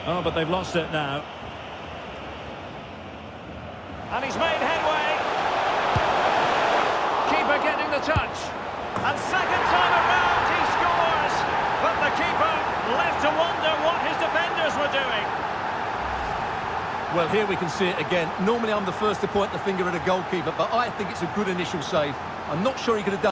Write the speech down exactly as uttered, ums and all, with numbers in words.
Oh, but they've lost it now. And he's made headway. Keeper getting the touch. And second time around he scores. But the keeper left to wonder what his defenders were doing. Well, here we can see it again. Normally I'm the first to point the finger at a goalkeeper, but I think it's a good initial save. I'm not sure he could have done